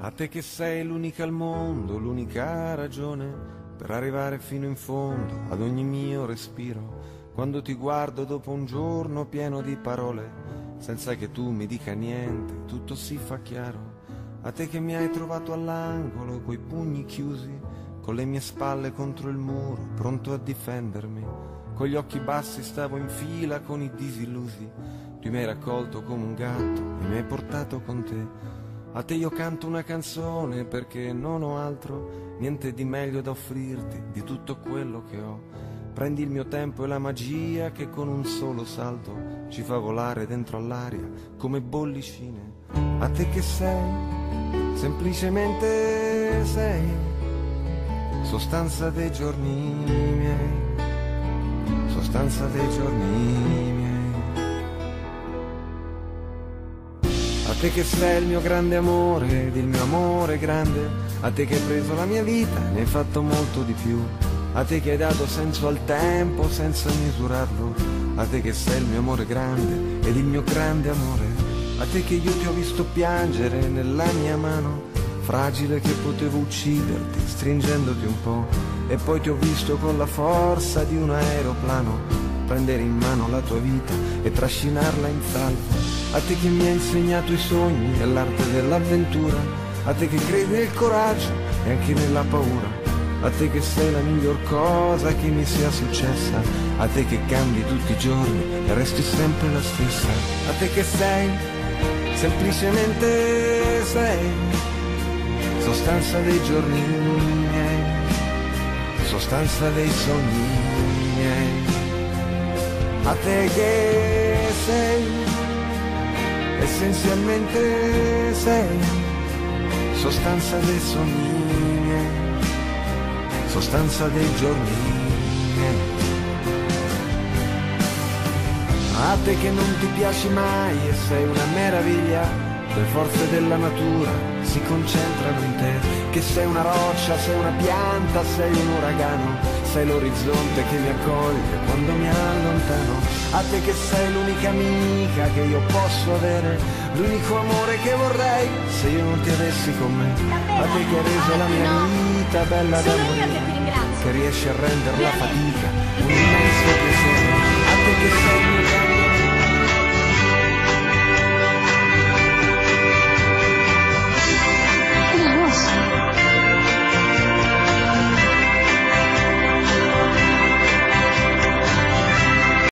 A te che sei l'unica al mondo, l'unica ragione per arrivare fino in fondo ad ogni mio respiro. Quando ti guardo dopo un giorno pieno di parole, senza che tu mi dica niente, tutto si fa chiaro. A te che mi hai trovato all'angolo coi pugni chiusi, con le mie spalle contro il muro, pronto a difendermi. Con gli occhi bassi stavo in fila con i disillusi. Tu mi hai raccolto come un gatto e mi hai portato con te. A te io canto una canzone perché non ho altro, niente di meglio da offrirti di tutto quello che ho. Prendi il mio tempo e la magia che con un solo salto ci fa volare dentro all'aria come bollicine. A te che sei, semplicemente sei, sostanza dei giorni miei, sostanza dei giorni miei. A te che sei il mio grande amore ed il mio amore grande, a te che hai preso la mia vita e ne hai fatto molto di più, a te che hai dato senso al tempo senza misurarlo, a te che sei il mio amore grande ed il mio grande amore, a te che io ti ho visto piangere nella mia mano, fragile che potevo ucciderti stringendoti un po', e poi ti ho visto con la forza di un aeroplano prendere in mano la tua vita e trascinarla in salvo. A te che mi hai insegnato i sogni e l'arte dell'avventura, a te che credi nel coraggio e anche nella paura, a te che sei la miglior cosa che mi sia successa, a te che cambi tutti i giorni e resti sempre la stessa, a te che sei, semplicemente sei, sostanza dei giorni miei, sostanza dei sogni miei, a te che sei, essenzialmente sei, sostanza dei sogni miei, sostanza dei giorni miei. A te che non ti piaci mai e sei una meraviglia, le forze della natura si concentrano in te, che sei una roccia, sei una pianta, sei un uragano, sei l'orizzonte che mi accoglie quando mi allontano. A te che sei l'unica amica che io posso avere, l'unico amore che vorrei se io non ti avessi con me. A te che hai reso la mia vita bella da morire, che riesci a rendere la fatica un immenso piacere. A te che